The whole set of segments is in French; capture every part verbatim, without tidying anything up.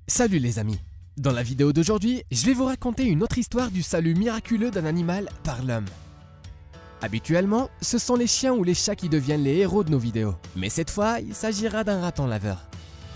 Salut les amis. Dans la vidéo d'aujourd'hui, je vais vous raconter une autre histoire du salut miraculeux d'un animal par l'homme. Habituellement, ce sont les chiens ou les chats qui deviennent les héros de nos vidéos. Mais cette fois, il s'agira d'un raton laveur.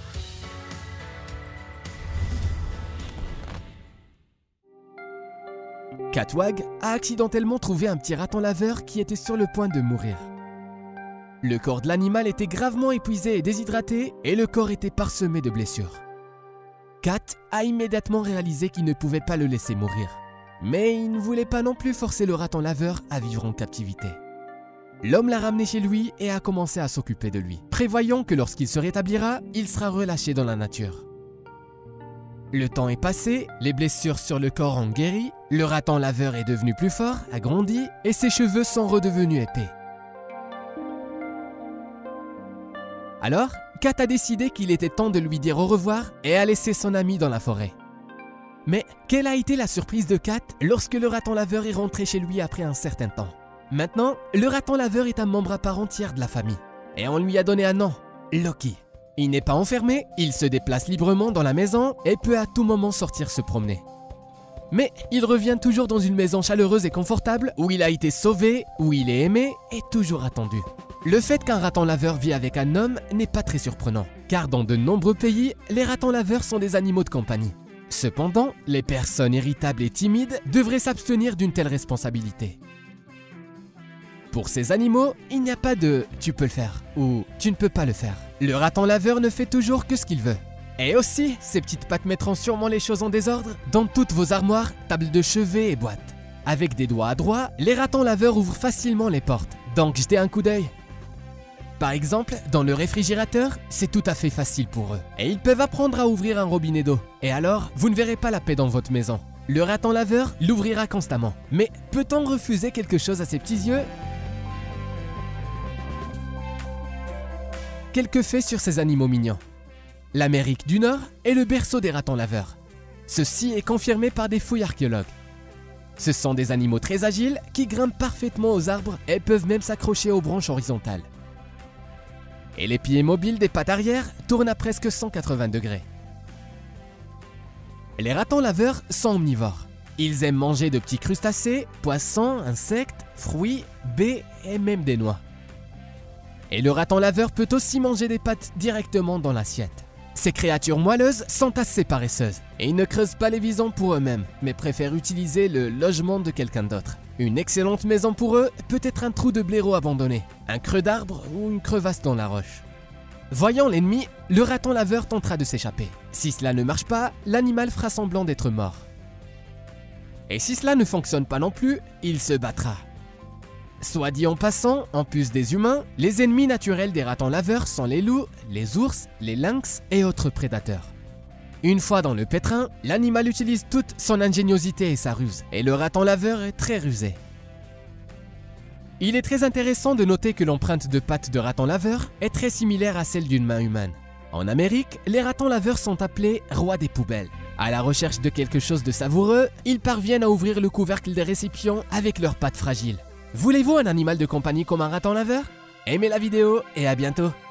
Catwag a accidentellement trouvé un petit raton laveur qui était sur le point de mourir. Le corps de l'animal était gravement épuisé et déshydraté, et le corps était parsemé de blessures. Cat a immédiatement réalisé qu'il ne pouvait pas le laisser mourir. Mais il ne voulait pas non plus forcer le raton laveur à vivre en captivité. L'homme l'a ramené chez lui et a commencé à s'occuper de lui, prévoyant que lorsqu'il se rétablira, il sera relâché dans la nature. Le temps est passé, les blessures sur le corps ont guéri, le raton laveur est devenu plus fort, a grandi et ses cheveux sont redevenus épais. Alors, Cat a décidé qu'il était temps de lui dire au revoir et a laissé son ami dans la forêt. Mais quelle a été la surprise de Cat lorsque le raton laveur est rentré chez lui après un certain temps? Maintenant, le raton laveur est un membre à part entière de la famille. Et on lui a donné un nom, Loki. Il n'est pas enfermé, il se déplace librement dans la maison et peut à tout moment sortir se promener. Mais il revient toujours dans une maison chaleureuse et confortable où il a été sauvé, où il est aimé et toujours attendu. Le fait qu'un raton laveur vit avec un homme n'est pas très surprenant, car dans de nombreux pays, les ratons laveurs sont des animaux de compagnie. Cependant, les personnes irritables et timides devraient s'abstenir d'une telle responsabilité. Pour ces animaux, il n'y a pas de « tu peux le faire » ou « tu ne peux pas le faire ». Le raton laveur ne fait toujours que ce qu'il veut. Et aussi, ces petites pattes mettront sûrement les choses en désordre dans toutes vos armoires, tables de chevet et boîtes. Avec des doigts adroits, les ratons laveurs ouvrent facilement les portes, donc jetez un coup d'œil. Par exemple, dans le réfrigérateur, c'est tout à fait facile pour eux. Et ils peuvent apprendre à ouvrir un robinet d'eau. Et alors, vous ne verrez pas la paix dans votre maison. Le raton laveur l'ouvrira constamment. Mais peut-on refuser quelque chose à ses petits yeux? Quelques faits sur ces animaux mignons. L'Amérique du Nord est le berceau des ratons laveurs. Ceci est confirmé par des fouilles archéologues. Ce sont des animaux très agiles qui grimpent parfaitement aux arbres et peuvent même s'accrocher aux branches horizontales. Et les pieds mobiles des pattes arrière tournent à presque cent quatre-vingts degrés. Les ratons laveurs sont omnivores. Ils aiment manger de petits crustacés, poissons, insectes, fruits, baies et même des noix. Et le raton laveur peut aussi manger des pattes directement dans l'assiette. Ces créatures moelleuses sont assez paresseuses et ils ne creusent pas les visons pour eux-mêmes, mais préfèrent utiliser le logement de quelqu'un d'autre. Une excellente maison pour eux peut être un trou de blaireau abandonné, un creux d'arbre ou une crevasse dans la roche. Voyant l'ennemi, le raton laveur tentera de s'échapper. Si cela ne marche pas, l'animal fera semblant d'être mort. Et si cela ne fonctionne pas non plus, il se battra. Soit dit en passant, en plus des humains, les ennemis naturels des ratons laveurs sont les loups, les ours, les lynx et autres prédateurs. Une fois dans le pétrin, l'animal utilise toute son ingéniosité et sa ruse, et le raton laveur est très rusé. Il est très intéressant de noter que l'empreinte de pattes de raton laveur est très similaire à celle d'une main humaine. En Amérique, les ratons laveurs sont appelés rois des poubelles. À la recherche de quelque chose de savoureux, ils parviennent à ouvrir le couvercle des récipients avec leurs pattes fragiles. Voulez-vous un animal de compagnie comme un raton laveur? Aimez la vidéo et à bientôt!